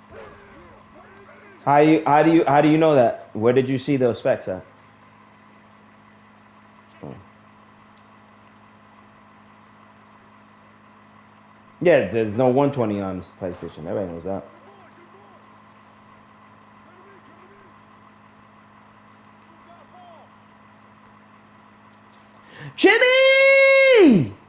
How do you know that? Where did you see those specs at? Oh. Yeah, there's no 120 on PlayStation. Everybody knows that. Jimmy!